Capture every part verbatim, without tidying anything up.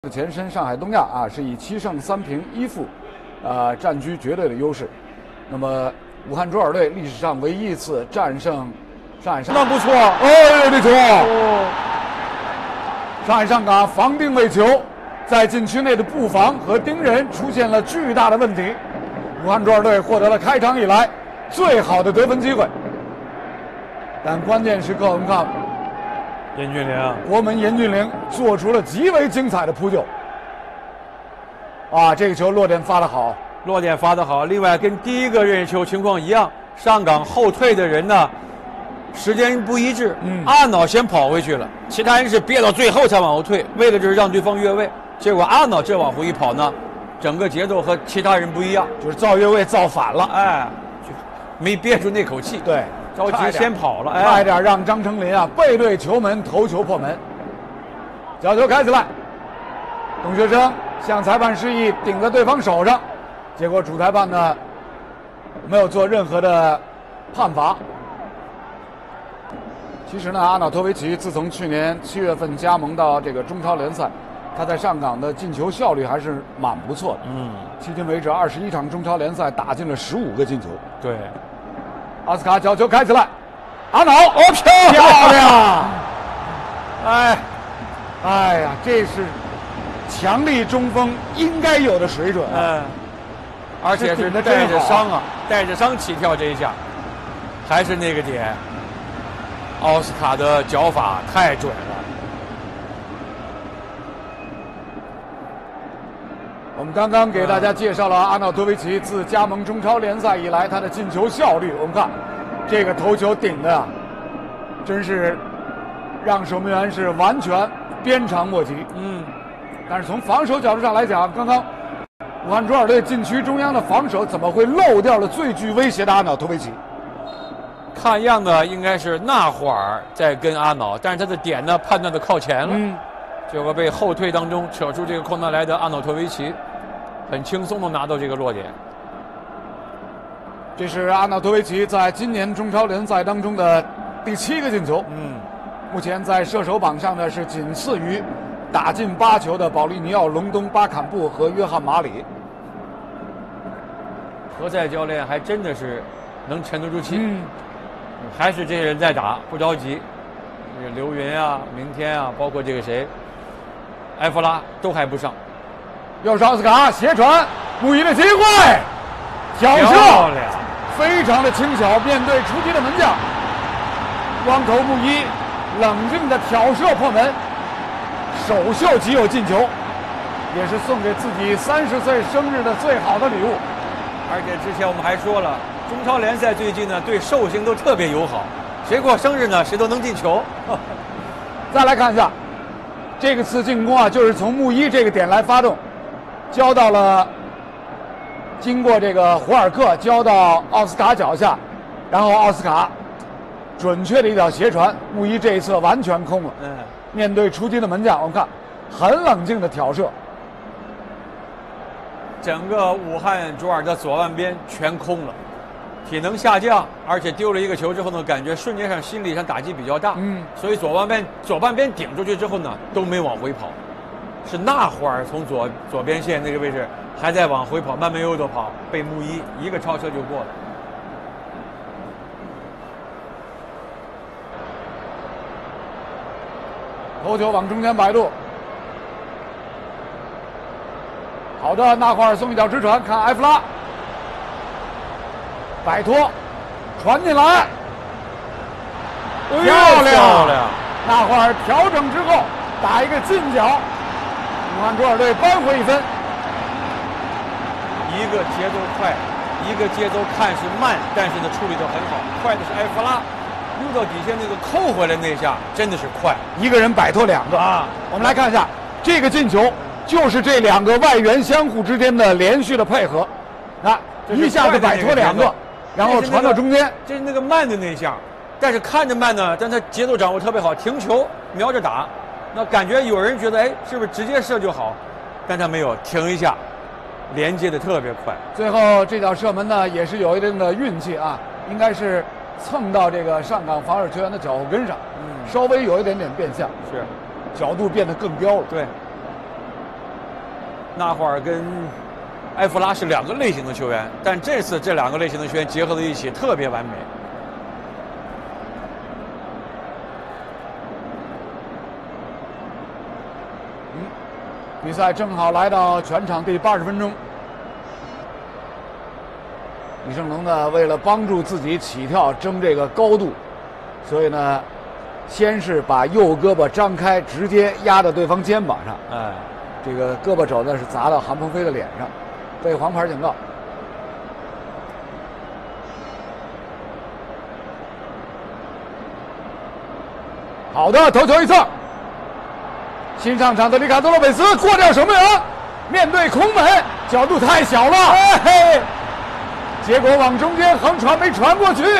的前身上海东亚啊，是以七胜三平一负，呃，占据绝对的优势。那么武汉卓尔队历史上唯一一次战胜上海上港， 那不错， 哦，这球， 哦， 上海上港防定位球，在禁区内的布防和盯人出现了巨大的问题，武汉卓尔队获得了开场以来最好的得分机会，但关键时刻我们看。 严俊凌， 国门严俊凌做出了极为精彩的扑救。啊，这个球落点发得好， 落点发得好。另外，跟第一个任意球情况一样，上港后退的人呢，时间不一致。 嗯， 阿瑙先跑回去了，其他人是憋到最后才往后退，为的就是让对方越位。结果阿瑙这往回一跑呢，整个节奏和其他人不一样， 就是造越位造反了， 哎，就没憋住那口气。 对。 着急先跑了，哎， 差一点让张成林啊背对球门头球破门。角球开起来，董学生向裁判示意顶在对方手上，结果主裁判呢没有做任何的判罚。其实呢，阿瑙托维奇自从去年七月份加盟到这个中超联赛，他在上港的进球效率还是蛮不错的。 嗯， 迄今为止二十一场中超联赛打进了十五个进球。 对。 奥斯卡角球开起来，阿瑙哦，漂漂亮！ 哎， 哎呀，这是强力中锋应该有的水准啊！ 嗯，而且是带着伤啊，带着伤起跳这一下，还是那个点。奥斯卡的脚法太准了。 我们刚刚给大家介绍了阿瑙托维奇自加盟中超联赛以来他的进球效率。我们看这个头球顶的呀，真是让守门员是完全鞭长莫及。 嗯， 但是从防守角度上来讲，刚刚武汉卓尔队禁区中央的防守怎么会漏掉了最具威胁的阿瑙托维奇？ 看样子应该是那会儿在跟阿瑙，但是他的点呢判断的靠前了， 嗯， 结果被后退当中扯出这个空档来的阿瑙托维奇。很轻松的拿到这个落点， 这是阿瑙托维奇在今年中超联赛当中的第七个进球。 嗯， 目前在射手榜上呢是仅次于打进八球的保利尼奥、隆东、巴坎布和约翰马里。 何塞教练还真的是能沉得住气， 嗯， 还是这些人在打，不着急。这个刘云啊、明天啊，包括这个谁，埃弗拉都还不上。 又是奥斯卡斜传，穆伊的机会，挑射，非常的轻巧，面对出击的门将，光头穆伊冷静的挑射破门，首秀即有进球，也是送给自己三十岁生日的最好的礼物。 而且之前我们还说了，中超联赛最近呢对寿星都特别友好，谁过生日呢谁都能进球。 再来看一下，这个次进攻啊，就是从穆伊这个点来发动。交到了，经过这个胡尔克交到奥斯卡脚下，然后奥斯卡准确的一脚斜传，穆伊这一侧完全空了。 嗯， 面对出击的门将，我们看很冷静的挑射， 整个武汉卓尔的左半边全空了，体能下降，而且丢了一个球之后呢，感觉瞬间上心理上打击比较大。 嗯， 所以左半边左半边顶出去之后呢，都没往回跑。是那会儿从左左边线那个位置还在往回跑，慢慢悠悠的跑，被穆伊一个超车就过了。 头球往中间摆渡，好的，纳华尔送一脚直传，看埃弗拉摆脱，传进来，漂亮！ 漂亮！ 纳华尔调整之后打一个近角。武汉卓尔队扳回一分， 一个节奏快，一个节奏看是慢，但是呢处理得很好。快的是埃弗拉，溜到底线那个扣回来那下真的是快， 一个人摆脱两个啊！我们来看一下这个进球，就是这两个外援相互之间的连续的配合，啊，一下子摆脱两个，然后传到中间， 这是那个慢的那下，但是看着慢呢，但他节奏掌握特别好，停球瞄着打。那感觉有人觉得，哎，是不是直接射就好？但他没有，停一下，连接的特别快。 最后这脚射门呢，也是有一定的运气啊，应该是蹭到这个上港防守球员的脚后跟上，嗯，稍微有一点点变向， 是， 角度变得更刁了。 对， 纳华尔跟埃弗拉是两个类型的球员，但这次这两个类型的球员结合在一起特别完美。 嗯，比赛正好来到全场第八十分钟。李圣龙呢，为了帮助自己起跳争这个高度，所以呢，先是把右胳膊张开，直接压到对方肩膀上。 哎， 这个胳膊肘呢是砸到韩鹏飞的脸上，被黄牌警告。好的，头球一侧。新上场的里卡多·洛佩斯过掉守门员，面对空门，角度太小了。哎嘿。结果往中间横传没传过去，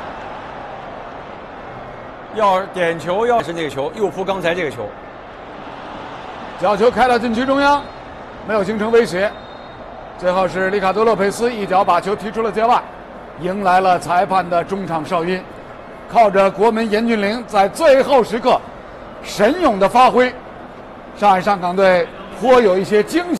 要点球要是那个球，又扑刚才这个球， 角球开到禁区中央，没有形成威胁。最后是里卡多·洛佩斯一脚把球踢出了界外，迎来了裁判的中场哨音。靠着国门严俊凌在最后时刻神勇的发挥，上海上港队颇有一些惊喜。